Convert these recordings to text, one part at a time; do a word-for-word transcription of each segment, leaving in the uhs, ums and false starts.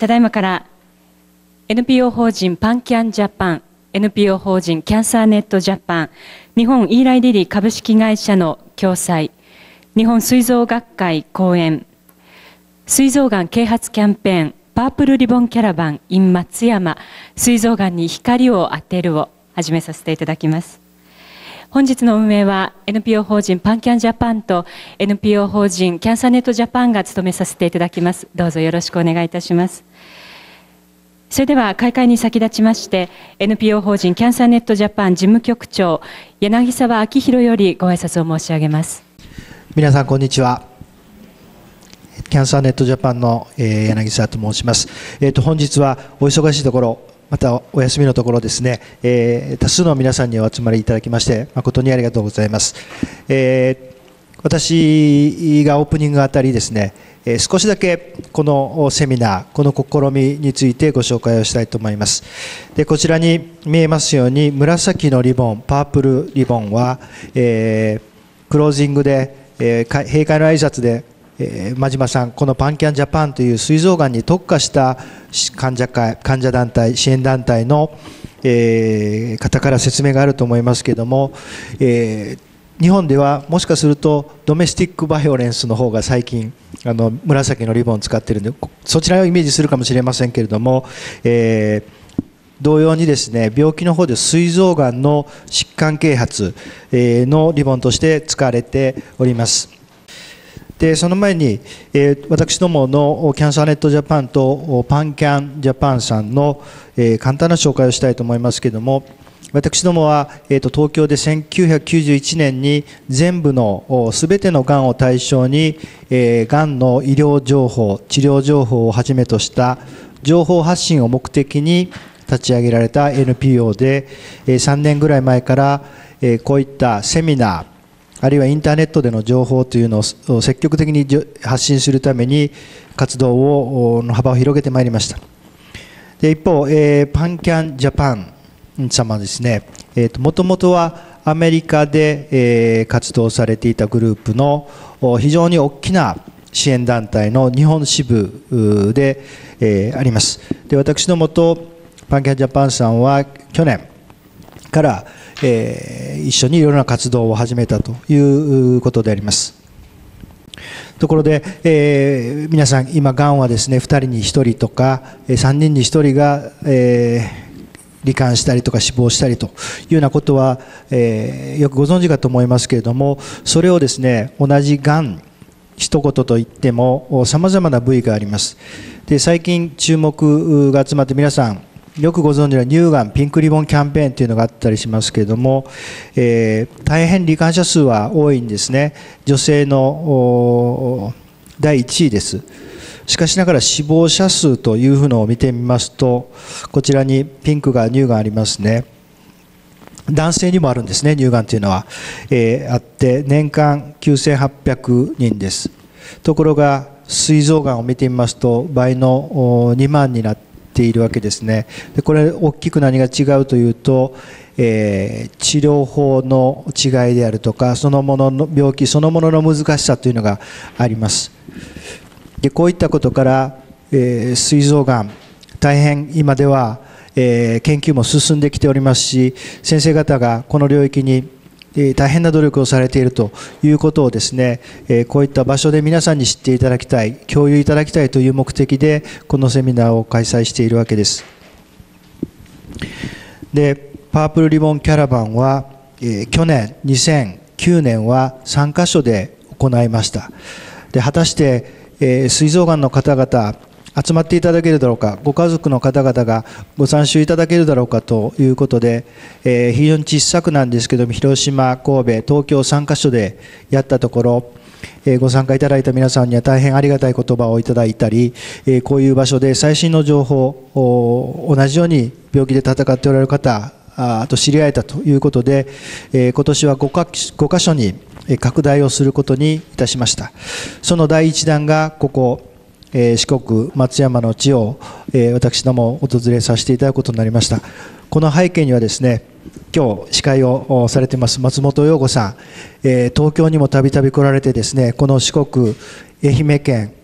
ただいまから エヌピーオー 法人パンキャンジャパン、エヌピーオー 法人キャンサーネットジャパン、日本イーライリリー株式会社の共催、日本膵臓学会講演、膵臓がん啓発キャンペーンパープルリボンキャラバン in 松山、膵臓がんに光を当てるを始めさせていただきます。本日の運営は エヌピーオー 法人パンキャンジャパンと エヌピーオー 法人キャンサーネットジャパンが務めさせていただきます。どうぞよろしくお願いいたします。それでは開会に先立ちまして エヌピーオー 法人キャンサーネットジャパン事務局長柳沢明宏よりご挨拶を申し上げます。 皆さんこんにちは。キャンサーネットジャパンの、えー、柳沢と申します。えーと、本日はお忙しいところ、またお休みのところですね、えー、多数の皆さんにお集まりいただきまして誠にありがとうございます。えー、私がオープニングあたりですね、えー、少しだけこのセミナー、この試みについてご紹介をしたいと思います。で、こちらに見えますように紫のリボン、パープルリボンは、えー、クロージングで、えー、閉会の挨拶でえー、真島さん、このパンキャンジャパンという膵臓がんに特化した患者会、患者団体、支援団体の、えー、方から説明があると思いますけれども、えー、日本ではもしかするとドメスティックバイオレンスの方が最近あの紫のリボンを使っているので、そちらをイメージするかもしれませんけれども、えー、同様にですね、病気の方で膵臓がんの疾患啓発のリボンとして使われております。でその前に、えー、私どものキャンサーネットジャパンとパンキャンジャパンさんの、えー、簡単な紹介をしたいと思いますけれども、私どもは、えー、と東京でせんきゅうひゃくきゅうじゅういちねんに全部のすべてのがんを対象に、えー、がんの医療情報、治療情報をはじめとした情報発信を目的に立ち上げられた エヌピーオー で、えー、さんねんぐらい前から、えー、こういったセミナーあるいはインターネットでの情報というのを積極的に発信するために活動をの幅を広げてまいりました。で一方、えー、パンキャンジャパン様ですね、えーと、もともとはアメリカで、えー、活動されていたグループの非常に大きな支援団体の日本支部で、えー、あります。で私どもとパンキャンジャパンさんは去年からえー、一緒にいろいろな活動を始めたということであります。ところで、えー、皆さん今がんはですねふたりにひとりとかさんにんにひとりが、えー、罹患したりとか死亡したりというようなことは、えー、よくご存知かと思いますけれども、それをですね同じがん一言といってもさまざまな部位があります。で最近注目が集まって皆さんよくご存知の乳がんピンクリボンキャンペーンというのがあったりしますけれども、えー、大変罹患者数は多いんですね。女性のだいいちいです。しかしながら死亡者数というふうのを見てみますと、こちらにピンクが乳がんありますね。男性にもあるんですね、乳がんというのは、えー、あって年間きゅうせんはっぴゃくにんです。ところが膵臓がんを見てみますと倍のにまんになってているわけですね。でこれ大きく何が違うというと、えー、治療法の違いであるとかそのものの病気そのものの難しさというのがあります。でこういったことから、えー、膵臓がん大変今では、えー、研究も進んできておりますし、先生方がこの領域に大変な努力をされているということをですね、こういった場所で皆さんに知っていただきたい、共有いただきたいという目的でこのセミナーを開催しているわけです。でパープルリボンキャラバンは、えー、去年にせんきゅうねんはさんかしょで行いました。で果たして、えー、膵臓がんの方々集まっていただけるだろうか、ご家族の方々がご参集いただけるだろうかということで、えー、非常に小さくなんですけども広島、神戸、東京さんかしょでやったところ、えー、ご参加いただいた皆さんには大変ありがたい言葉をいただいたり、えー、こういう場所で最新の情報同じように病気で闘っておられる方あと知り合えたということで、えー、今年は 5, かごかしょに拡大をすることにいたしました。その第一弾がここえー、四国松山の地を、えー、私ども訪れさせていただくことになりました。この背景にはですね、今日司会をされています松本陽子さん、えー、東京にもたびたび来られてですね、この四国愛媛県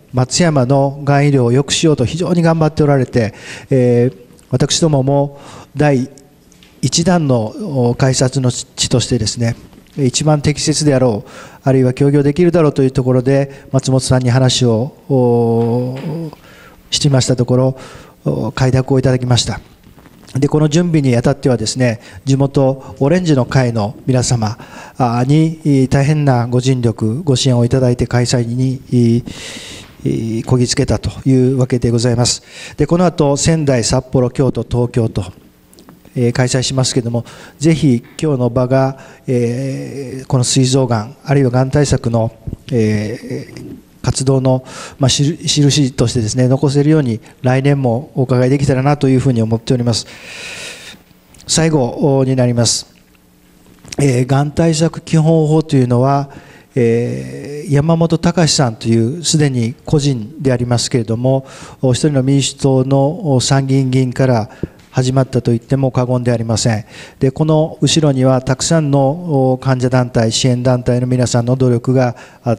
松山のがん医療を良くしようと非常に頑張っておられて、えー、私どもも第一弾の開発の地としてですね、一番適切であろう、あるいは協業できるだろうというところで松本さんに話をしていましたところ、快諾をいただきました。でこの準備にあたってはですね、地元オレンジの会の皆様に大変なご尽力ご支援をいただいて開催にこぎつけたというわけでございます。でこの後仙台、札幌、京都、東京と開催しますけれども、ぜひ今日の場が、えー、この膵臓がんあるいはがん対策の、えー、活動の、まあ、印としてですね残せるように来年もお伺いできたらなというふうに思っております。最後になります。えー、がん対策基本法というのは、えー、山本隆さんというすでに個人でありますけれども、一人の民主党の参議院議員から始まったと言っても過言でありません。でこの後ろにはたくさんの患者団体、支援団体の皆さんの努力があって、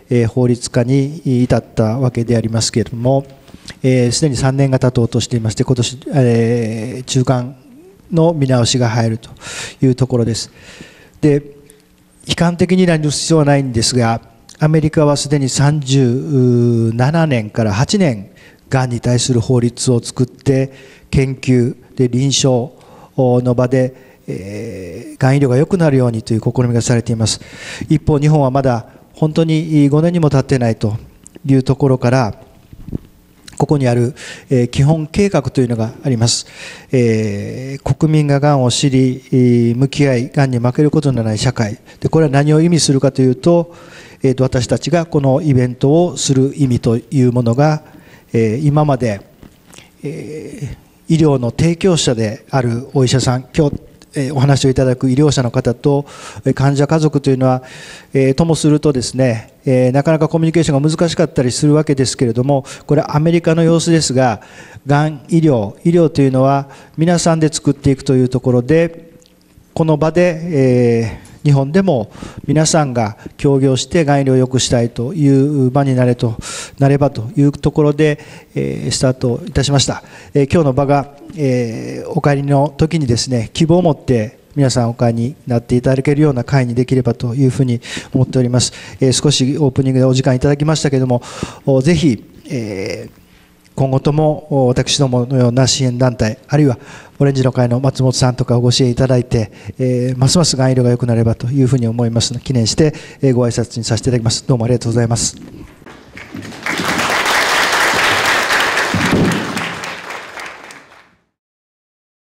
えー、法律化に至ったわけでありますけれども、す、えー、でにさんねんが経とうとしていまして、今年、えー、中間の見直しが入るというところです。で悲観的になる必要はないんですが、アメリカはすでにさんじゅうななねんからはちねんがんに対する法律を作って研究で臨床の場で、えー、がん医療が良くなるようにという試みがされています。一方日本はまだ本当にごねんにも経っていないというところから、ここにある、えー、基本計画というのがあります。えー、国民ががんを知り向き合い、がんに負けることのない社会で、これは何を意味するかというと、えー、と私たちがこのイベントをする意味というものが、えー、今まで、えー、医療の提供者であるお医者さん、今日、えー、お話をいただく医療者の方と患者家族というのは、えー、ともするとですね、えー、なかなかコミュニケーションが難しかったりするわけですけれども、これはアメリカの様子ですが、がん医療、医療というのは皆さんで作っていくというところで、この場で、えー日本でも皆さんが協業してがん医療を良くしたいという場になれとなればというところで、えー、スタートいたしました。えー、今日の場が、えー、お帰りの時にですね、希望を持って皆さんお帰りになっていただけるような会にできればというふうに思っております。えー、少しオープニングでお時間いただきましたけれども、ぜひ、えー今後とも私どものような支援団体、あるいはオレンジの会の松本さんとかをご支援いただいて、えー、ますますがん医療が良くなればというふうに思いますので、記念してご挨拶にさせていただきます。どうもありがとうございます。